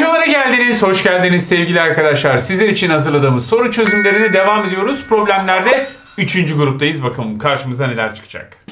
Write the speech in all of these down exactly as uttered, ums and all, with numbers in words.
Videolara geldiniz, hoş geldiniz sevgili arkadaşlar. Sizler için hazırladığımız soru çözümlerine devam ediyoruz. Problemlerde üçüncü gruptayız. Bakalım karşımıza neler çıkacak.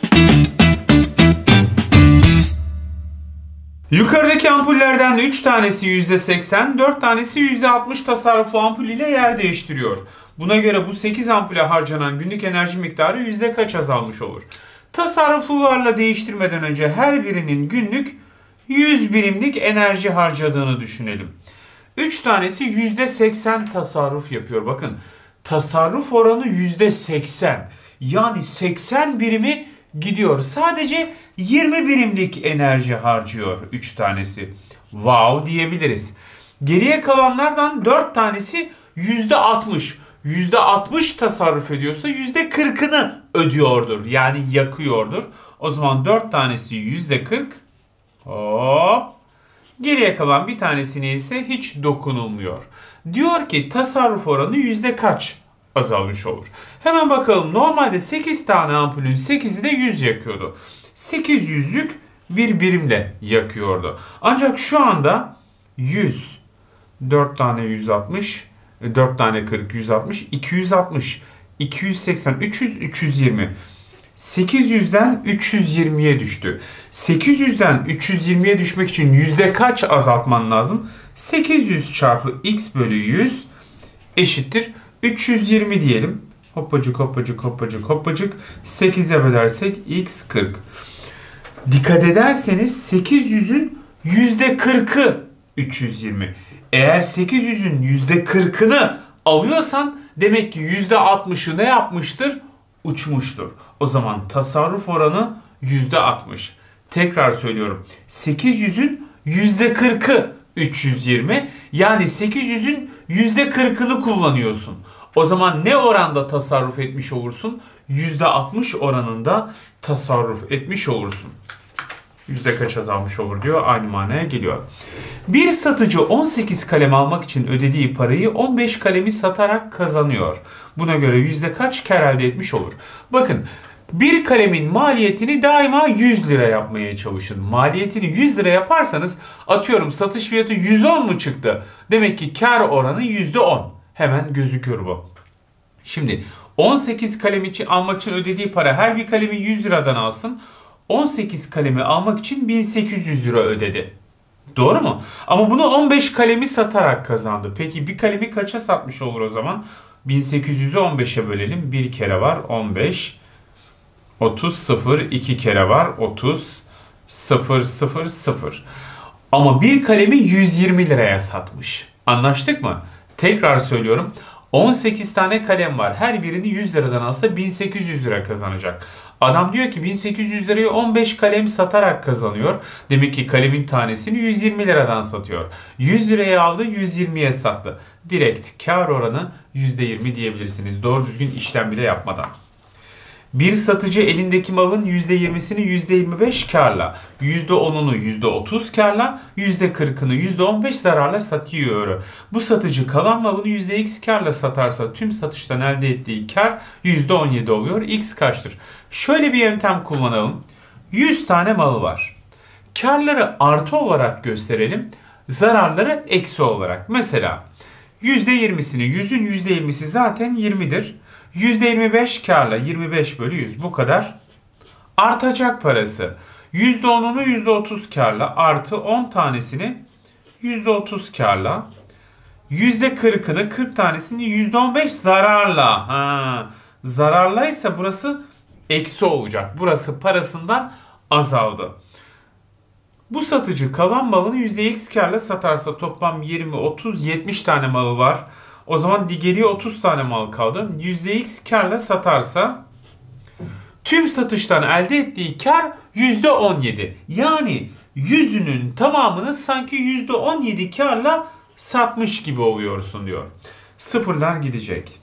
Yukarıdaki ampullerden üç tanesi yüzde seksen, dört tanesi yüzde altmış tasarruflu ampul ile yer değiştiriyor. Buna göre bu sekiz ampule harcanan günlük enerji miktarı yüzde kaç azalmış olur? Tasarruflularla değiştirmeden önce her birinin günlük yüz birimlik enerji harcadığını düşünelim. üç tanesi yüzde seksen tasarruf yapıyor. Bakın, tasarruf oranı yüzde seksen. Yani seksen birimi gidiyor. Sadece yirmi birimlik enerji harcıyor üç tanesi. Wow diyebiliriz. Geriye kalanlardan dört tanesi yüzde altmış. yüzde altmış tasarruf ediyorsa yüzde kırkını ödüyordur. Yani yakıyordur. O zaman dört tanesi yüzde kırk. Hop. Geriye kalan bir tanesine ise hiç dokunulmuyor. Diyor ki tasarruf oranı yüzde kaç azalmış olur? Hemen bakalım. Normalde sekiz tane ampulün sekizi de yüz yakıyordu. sekiz yüzlük bir birimle yakıyordu. Ancak şu anda yüz, dört tane yüz altmış, dört tane kırk, yüz altmış, iki yüz altmış, iki yüz seksen, üç yüz, üç yüz yirmi. sekiz yüzden üç yüz yirmiye düştü. sekiz yüzden üç yüz yirmiye düşmek için yüzde kaç azaltman lazım? sekiz yüz çarpı x bölü yüz eşittir üç yüz yirmi diyelim. Hoppacık hoppacık hoppacık hoppacık. sekize bölersek x kırk. Dikkat ederseniz sekiz yüzün yüzde kırkı üç yüz yirmi. Eğer sekiz yüzün yüzde kırkını alıyorsan demek ki yüzde altmışı ne yapmıştır? Uçmuştur. O zaman tasarruf oranı yüzde altmış. Tekrar söylüyorum. sekiz yüzün yüzde kırkı üç yüz yirmi. Yani sekiz yüzün yüzde kırkını kullanıyorsun. O zaman ne oranda tasarruf etmiş olursun? yüzde altmış oranında tasarruf etmiş olursun. Yüzde kaç azalmış olur diyor. Aynı manaya geliyor. Bir satıcı on sekiz kalem almak için ödediği parayı on beş kalemi satarak kazanıyor. Buna göre yüzde kaç kar elde etmiş olur? Bakın, bir kalemin maliyetini daima yüz lira yapmaya çalışın. Maliyetini yüz lira yaparsanız, atıyorum satış fiyatı yüz on mu çıktı? Demek ki kar oranı yüzde on. Hemen gözüküyor bu. Şimdi on sekiz kalem için almak için ödediği para, her bir kalemi yüz liradan alsın. on sekiz kalemi almak için bin sekiz yüz lira ödedi. Doğru mu? Ama bunu on beş kalemi satarak kazandı. Peki bir kalemi kaça satmış olur o zaman? bin sekiz yüzü on beşe bölelim. bir kere var on beş. otuz, sıfır. iki kere var otuz. sıfır, sıfır, sıfır. Ama bir kalemi yüz yirmi liraya satmış. Anlaştık mı? Tekrar söylüyorum. on sekiz tane kalem var. Her birini yüz liradan alsa bin sekiz yüz lira kazanacak. Adam diyor ki bin sekiz yüz lirayı on beş kalem satarak kazanıyor. Demek ki kalemin tanesini yüz yirmi liradan satıyor. yüz liraya aldı, yüz yirmiye sattı. Direkt kar oranı yüzde yirmi diyebilirsiniz. Doğru düzgün işlem bile yapmadan. Bir satıcı elindeki malın yüzde yirmisini yüzde yirmi beş karla, yüzde onunu yüzde otuz karla, yüzde kırkını yüzde on beş zararla satıyor. Bu satıcı kalan malını yüzde x karla satarsa tüm satıştan elde ettiği kar yüzde on yedi oluyor. X kaçtır? Şöyle bir yöntem kullanalım. yüz tane malı var. Karları artı olarak gösterelim. Zararları eksi olarak. Mesela yüzde yirmisini, yüzün yüzde yirmisi zaten yirmidir. yüzde yirmi beş karla yirmi beş bölü yüz, bu kadar. Artacak parası. yüzde onunu yüzde otuz karla artı on tanesini yüzde otuz karla. yüzde kırkını, kırk tanesini yüzde on beş zararla. Ha, zararlaysa burası eksi olacak. Burası parasından azaldı. Bu satıcı kalan malını yüzde x karla satarsa toplam yirmi, otuz, yetmiş tane malı var. O zaman geriye otuz tane mal kaldı. yüzde x karla satarsa tüm satıştan elde ettiği kar yüzde on yedi. Yani yüzünün tamamını sanki yüzde on yedi karla satmış gibi oluyorsun diyor. Sıfırlar gidecek.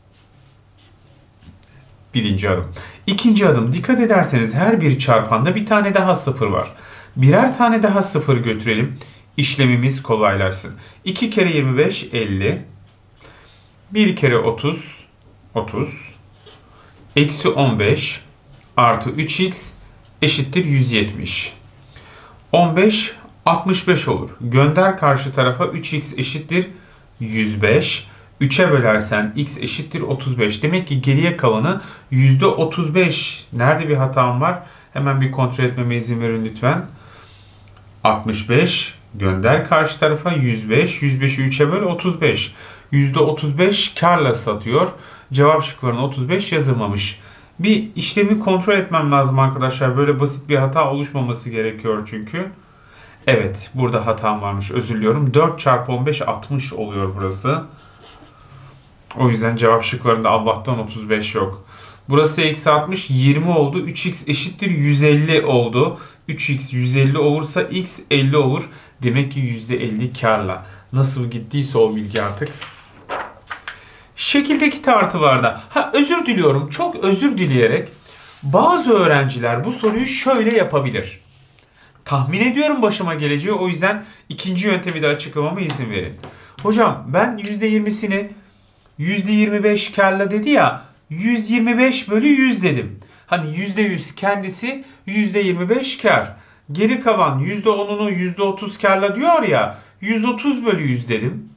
Birinci adım. İkinci adım. Dikkat ederseniz her bir çarpanda bir tane daha sıfır var. Birer tane daha sıfır götürelim. İşlemimiz kolaylaşsın. iki kere yirmi beş, elli. bir kere otuz, otuz. Eksi on beş artı üç x eşittir yüz yetmiş. on beş altmış beş olur. Gönder karşı tarafa üç x eşittir yüz beş. üçe bölersen x eşittir otuz beş. Demek ki geriye kalanı yüzde otuz beş. Nerede bir hatam var? Hemen bir kontrol etmeme izin verin lütfen. altmış beş. Gönder karşı tarafa yüz beş. yüz beşi üçe böl otuz beş. yüzde otuz beş karla satıyor. Cevap şıklarına otuz beş yazılmamış. Bir işlemi kontrol etmem lazım arkadaşlar. Böyle basit bir hata oluşmaması gerekiyor çünkü. Evet, burada hatam varmış. Özür diliyorum. dört çarpı on beş altmış oluyor burası. O yüzden cevap şıklarında Allah'tan otuz beş yok. Burası eksi altmış, yirmi oldu. üç x eşittir yüz elli oldu. üç x yüz elli olursa x elli olur. Demek ki yüzde elli karla. Nasıl gittiyse o bilgi artık. Şekildeki tartılarda. Ha, özür diliyorum. Çok özür dileyerek bazı öğrenciler bu soruyu şöyle yapabilir. Tahmin ediyorum başıma geleceği. O yüzden ikinci yöntemi de açıklamama izin verin. Hocam ben yüzde yirmisini yüzde yirmi beş karla dedi ya, yüz yirmi beş bölü yüz dedim. Hani yüzde yüz kendisi, yüzde yirmi beş kar. Geri kalan yüzde onunu yüzde otuz karla diyor ya, yüz otuz bölü yüz dedim.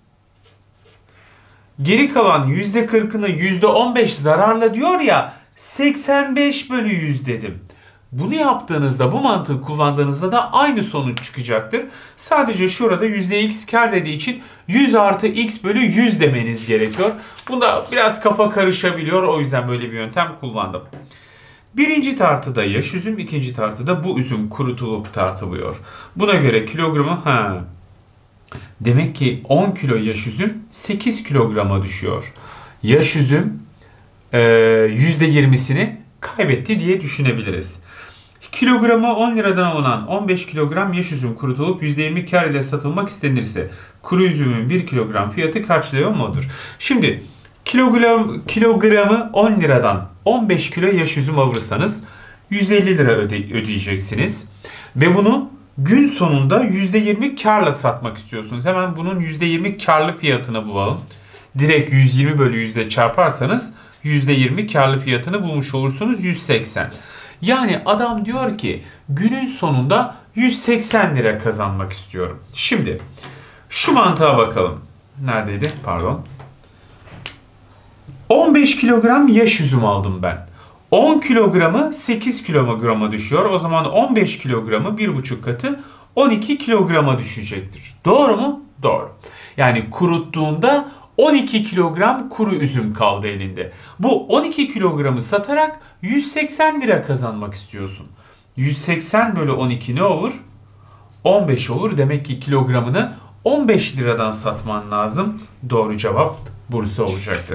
Geri kalan yüzde kırkını yüzde on beş zararla diyor ya, seksen beş bölü yüz dedim. Bunu yaptığınızda, bu mantığı kullandığınızda da aynı sonuç çıkacaktır. Sadece şurada yüzde x kar dediği için yüz artı x bölü yüz demeniz gerekiyor. Bunda biraz kafa karışabiliyor. O yüzden böyle bir yöntem kullandım. Birinci tartıda yaş üzüm, ikinci tartıda bu üzüm kurutulup tartılıyor. Buna göre kilogramı... Ha. Demek ki on kilo yaş üzüm sekiz kilograma düşüyor. Yaş üzüm yüzde yirmisini kaybetti diye düşünebiliriz. Kilogramı on liradan alınan on beş kilogram yaş üzüm kurutulup yüzde yirmi kar ile satılmak istenirse kuru üzümün bir kilogram fiyatı kaç lira olmalıdır? Şimdi kilogram, kilogramı on liradan on beş kilo yaş üzüm alırsanız yüz elli lira öde, ödeyeceksiniz. Ve bunu gün sonunda yüzde yirmi karla satmak istiyorsunuz. Hemen bunun yüzde yirmi karlı fiyatını bulalım. Direkt yüz yirmi bölü yüzde çarparsanız yüzde yirmi karlı fiyatını bulmuş olursunuz, yüz seksen. Yani adam diyor ki günün sonunda yüz seksen lira kazanmak istiyorum. Şimdi şu mantığa bakalım. Neredeydi? Pardon. on beş kilogram yaş üzüm aldım ben. on kilogramı sekiz kilograma düşüyor. O zaman on beş kilogramı bir buçuk katı on iki kilograma düşecektir. Doğru mu? Doğru. Yani kuruttuğunda on iki kilogram kuru üzüm kaldı elinde. Bu on iki kilogramı satarak yüz seksen lira kazanmak istiyorsun. yüz seksen bölü on iki ne olur? on beş olur. Demek ki kilogramını on beş liradan satman lazım. Doğru cevap Bursa olacaktır.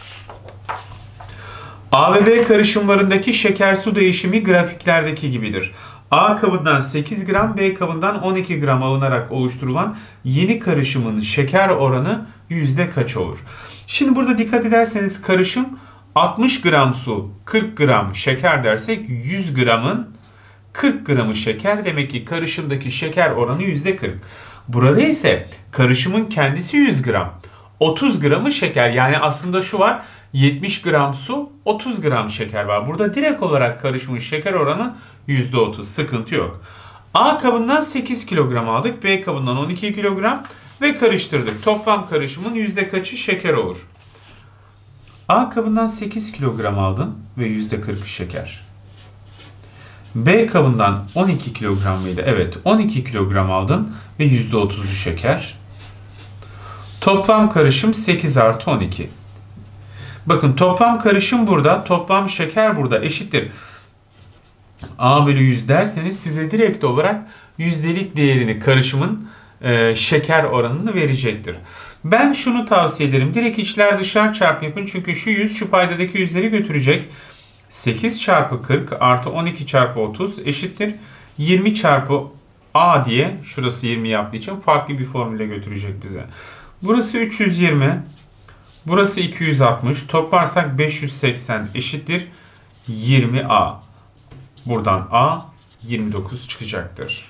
A ve B karışımlarındaki şeker su değişimi grafiklerdeki gibidir. A kabından sekiz gram, B kabından on iki gram alınarak oluşturulan yeni karışımın şeker oranı yüzde kaç olur? Şimdi burada dikkat ederseniz karışım altmış gram su, kırk gram şeker dersek yüz gramın kırk gramı şeker. Demek ki karışımdaki şeker oranı yüzde kırk. Burada ise karışımın kendisi yüz gram. otuz gramı şeker. Yani aslında şu var, yetmiş gram su, otuz gram şeker var. Burada direkt olarak karışımın şeker oranı yüzde otuz. Sıkıntı yok. A kabından sekiz kilogram aldık. B kabından on iki kilogram ve karıştırdık. Toplam karışımın yüzde kaçı şeker olur? A kabından sekiz kilogram aldın ve yüzde kırkı şeker. B kabından on iki kilogram mıydı? Evet, on iki kilogram aldın ve yüzde otuzu şeker. Toplam karışım sekiz artı on iki. Bakın toplam karışım burada, toplam şeker burada eşittir. A bölü yüz derseniz size direkt olarak yüzdelik değerini, karışımın e, şeker oranını verecektir. Ben şunu tavsiye ederim. Direkt içler dışlar çarpı yapın. Çünkü şu yüz şu paydadaki yüzleri götürecek. sekiz çarpı kırk artı on iki çarpı otuz eşittir. yirmi çarpı A diye, şurası yirmi yaptığı için farklı bir formüle götürecek bize. Burası üç yüz yirmi. Burası iki yüz altmış. Toplarsak beş yüz seksen eşittir yirmi A. Buradan A yirmi dokuz çıkacaktır.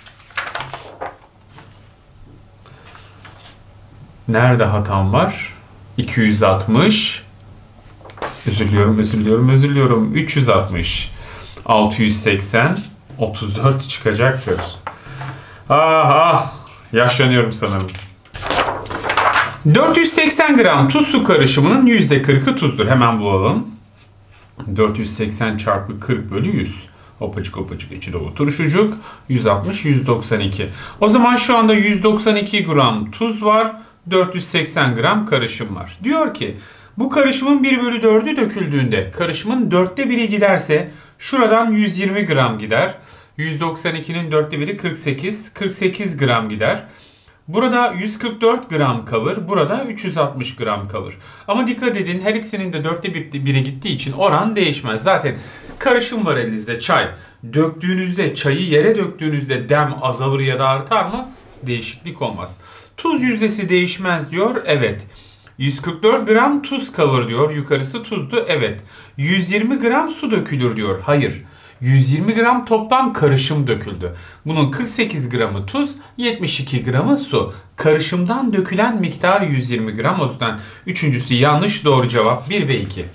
Nerede hatam var? iki yüz altmış. Özür diliyorum, özür diliyorum, özür diliyorum. üç yüz altmış. altı yüz seksen. otuz dört çıkacaktır. Ah ah, yaşlanıyorum sanırım. dört yüz seksen gram tuz su karışımının yüzde kırkı tuzdur. Hemen bulalım. dört yüz seksen çarpı kırk bölü yüz. Hopacık hopacık içi dolu turşucuk. yüz altmış, yüz doksan iki. O zaman şu anda yüz doksan iki gram tuz var. dört yüz seksen gram karışım var. Diyor ki bu karışımın bir bölü dördü döküldüğünde karışımın dörtte biri giderse şuradan yüz yirmi gram gider. yüz doksan ikinin dörtte biri kırk sekiz. kırk sekiz gram gider. Burada yüz kırk dört gram kalır. Burada üç yüz altmış gram kalır. Ama dikkat edin, her ikisinin de dörtte biri gittiği için oran değişmez. Zaten karışım var elinizde, çay. Döktüğünüzde, çayı yere döktüğünüzde dem azalır ya da artar mı? Değişiklik olmaz. Tuz yüzdesi değişmez diyor. Evet. yüz kırk dört gram tuz kalır diyor. Yukarısı tuzdu. Evet. yüz yirmi gram su dökülür diyor. Hayır. yüz yirmi gram toplam karışım döküldü. Bunun kırk sekiz gramı tuz, yetmiş iki gramı su. Karışımdan dökülen miktar yüz yirmi gram. O yüzden üçüncüsü yanlış, doğru cevap bir ve iki.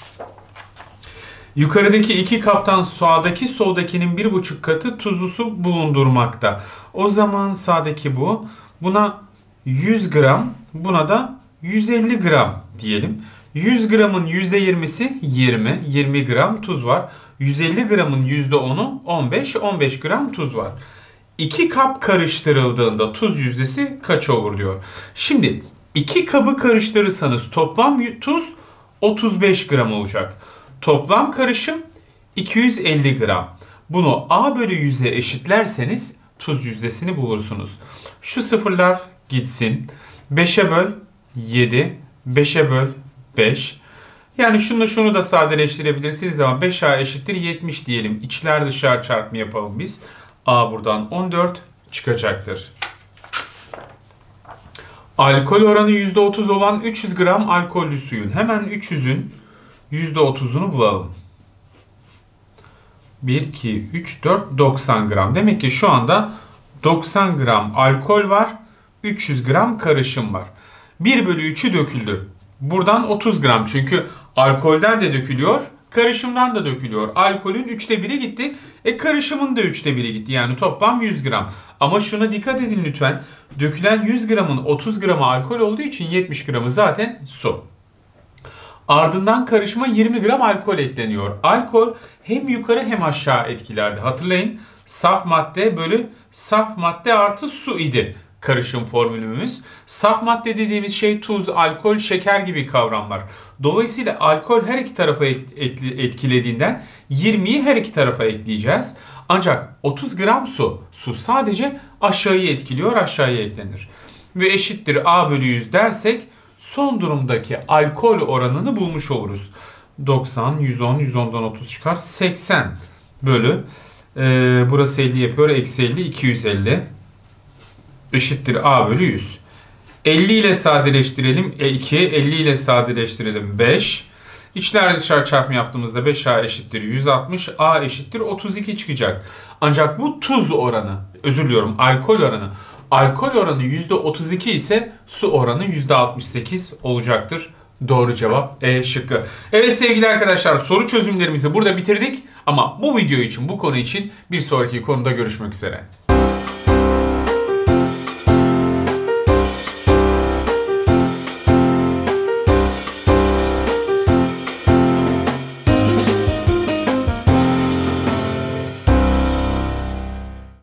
Yukarıdaki iki kaptan sağdaki soldakinin bir buçuk katı tuzlu su bulundurmakta. O zaman sağdaki bu. Buna yüz gram, buna da yüz elli gram diyelim. yüz gramın yüzde yirmisi yirmi, yirmi gram tuz var. yüz elli gramın yüzde onu on beş, on beş gram tuz var. iki kap karıştırıldığında tuz yüzdesi kaç olur diyor. Şimdi iki kabı karıştırırsanız toplam tuz otuz beş gram olacak. Toplam karışım iki yüz elli gram. Bunu A bölü yüze eşitlerseniz tuz yüzdesini bulursunuz. Şu sıfırlar gitsin. beşe böl yedi, beşe böl beş. Yani şunu şunu da sadeleştirebilirsiniz ama beş A eşittir yetmiş diyelim. İçler dışlar çarpımı yapalım biz. A buradan on dört çıkacaktır. Alkol oranı yüzde otuz olan üç yüz gram alkollü suyun hemen üç yüzün yüzde otuzunu bulalım. bir, iki, üç, dört, doksan gram. Demek ki şu anda doksan gram alkol var. üç yüz gram karışım var. bir bölü üçü döküldü. Buradan otuz gram, çünkü alkolden de dökülüyor, karışımdan da dökülüyor. Alkolün üçte biri gitti, e karışımın da üçte biri gitti. Yani toplam yüz gram. Ama şuna dikkat edin lütfen. Dökülen yüz gramın otuz gramı alkol olduğu için yetmiş gramı zaten su. Ardından karışıma yirmi gram alkol ekleniyor. Alkol hem yukarı hem aşağı etkilerdi. Hatırlayın, saf madde bölü saf madde artı su idi karışım formülümüz. Saf madde dediğimiz şey tuz, alkol, şeker gibi kavramlar. Dolayısıyla alkol her iki tarafa etkilediğinden yirmiyi her iki tarafa ekleyeceğiz. Ancak otuz gram su, su sadece aşağıyı etkiliyor, aşağıya eklenir. Ve eşittir A bölü yüz dersek son durumdaki alkol oranını bulmuş oluruz. doksan, yüz on, yüz ondan otuz çıkar. seksen bölü, e, burası elli yapıyor, eksi elli, iki yüz elli. Eşittir A bölü yüz. elli ile sadeleştirelim iki, elli ile sadeleştirelim beş. İçler dışlar çarpımı yaptığımızda beş A eşittir yüz altmış, A eşittir otuz iki çıkacak. Ancak bu tuz oranı, özür diliyorum alkol oranı. Alkol oranı yüzde otuz iki ise su oranı yüzde altmış sekiz olacaktır. Doğru cevap E şıkkı. Evet sevgili arkadaşlar, soru çözümlerimizi burada bitirdik. Ama bu video için, bu konu için bir sonraki konuda görüşmek üzere.